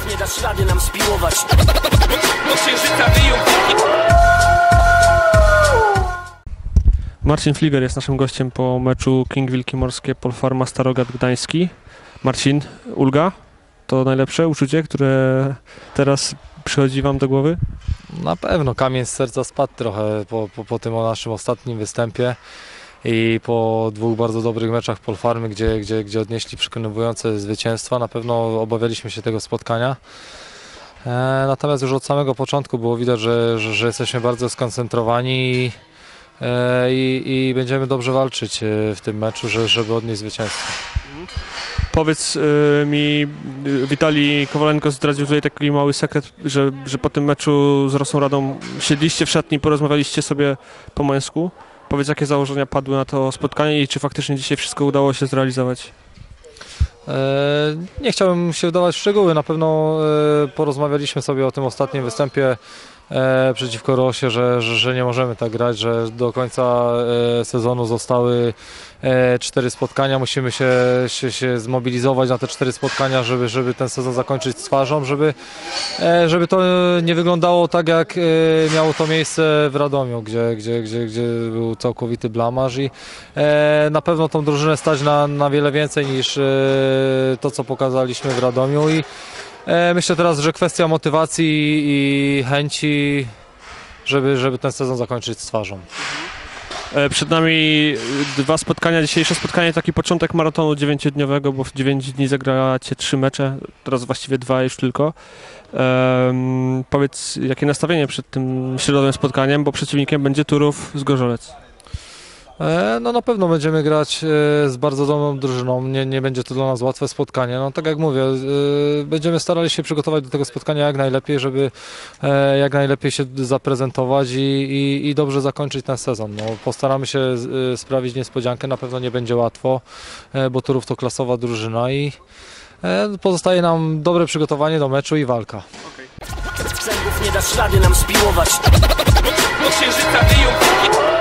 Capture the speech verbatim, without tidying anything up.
sprzęgów nie dasz rady nam spiłować. Do księżyca wyją. Marcin Fliger jest naszym gościem po meczu King Wilki Morskie Polfarma Starogat Gdański. Marcin, ulga? To najlepsze uczucie, które teraz przychodzi wam do głowy? Na pewno kamień z serca spadł trochę po, po, po tym naszym ostatnim występie i po dwóch bardzo dobrych meczach Polfarmy, gdzie, gdzie, gdzie odnieśli przekonujące zwycięstwa. Na pewno obawialiśmy się tego spotkania. E, natomiast już od samego początku było widać, że, że, że jesteśmy bardzo skoncentrowani i, e, i, i będziemy dobrze walczyć w tym meczu, że, żeby odnieść zwycięstwo. Powiedz y, mi, y, Witalij Kowalenko zdradził tutaj taki mały sekret, że, że po tym meczu z Rosą Radą siedliście w szatni i porozmawialiście sobie po męsku. Powiedz, jakie założenia padły na to spotkanie i czy faktycznie dzisiaj wszystko udało się zrealizować? E, nie chciałbym się wdawać w szczegóły, na pewno e, porozmawialiśmy sobie o tym ostatnim występie e, przeciwko Rosie, że, że, że nie możemy tak grać, że do końca e, sezonu zostały e, cztery spotkania, musimy się, się, się zmobilizować na te cztery spotkania, żeby, żeby ten sezon zakończyć z twarzą, żeby, e, żeby to nie wyglądało tak, jak e, miało to miejsce w Radomiu, gdzie, gdzie, gdzie, gdzie był całkowity blamaż i e, na pewno tą drużynę stać na, na wiele więcej niż e, to, co pokazaliśmy w Radomiu i e, myślę teraz, że kwestia motywacji i chęci, żeby, żeby ten sezon zakończyć z twarzą. Przed nami dwa spotkania, dzisiejsze spotkanie, taki początek maratonu dziewięciodniowego, bo w dziewięć dni zagracie trzy mecze, teraz właściwie dwa już tylko. Um, powiedz, jakie nastawienie przed tym środowym spotkaniem, bo przeciwnikiem będzie Turów z Gorzolec. No na pewno będziemy grać z bardzo dobrą drużyną, nie, nie będzie to dla nas łatwe spotkanie. No tak jak mówię, będziemy starali się przygotować do tego spotkania jak najlepiej, żeby jak najlepiej się zaprezentować i, i, i dobrze zakończyć ten sezon. No, postaramy się sprawić niespodziankę, na pewno nie będzie łatwo, bo Turów to klasowa drużyna i pozostaje nam dobre przygotowanie do meczu i walka. Sprzęgów nie dasz rady nam spiłować. Do księżyca wyją.